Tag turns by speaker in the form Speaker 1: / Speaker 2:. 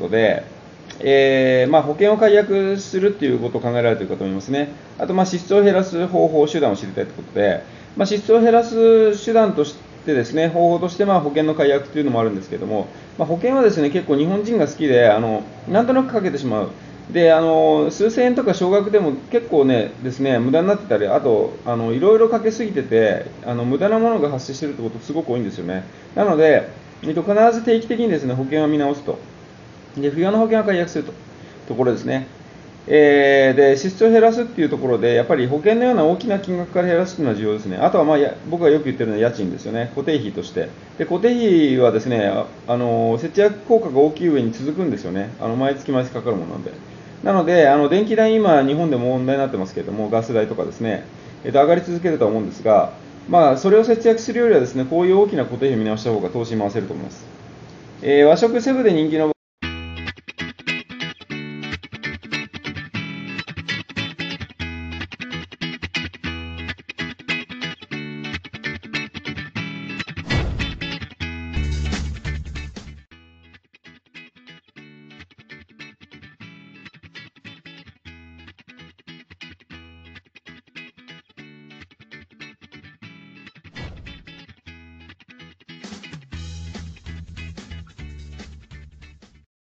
Speaker 1: ことで、保険を解約するっていうことを考えられているかと思いますね。あと、支出を減らす方法、手段を知りたいということで、支出を減らす手段としてですね、方法として保険の解約というのもあるんですけれども、保険はですね、結構日本人が好きで、なんとなくかけてしまう。で、数千円とか少額でも結構ね、ですね、無駄になってたり、あと、いろいろかけすぎてて、無駄なものが発生しているということすごく多いんですよね。なので、必ず定期的にですね、保険を見直すと。で、不要な保険は解約するところですね。で、支出を減らすっていうところで、やっぱり保険のような大きな金額から減らすというのは重要ですね。あとは、僕がよく言ってるのは家賃ですよね。固定費として。で、固定費はですね、節約効果が大きい上に続くんですよね。毎月毎月かかるものなんで。なので、電気代、今、日本でも問題になってますけれども、ガス代とかですね、上がり続けるとは思うんですが、それを節約するよりはですね、こういう大きな固定費を見直した方が投資に回せると思います。和食セブで人気の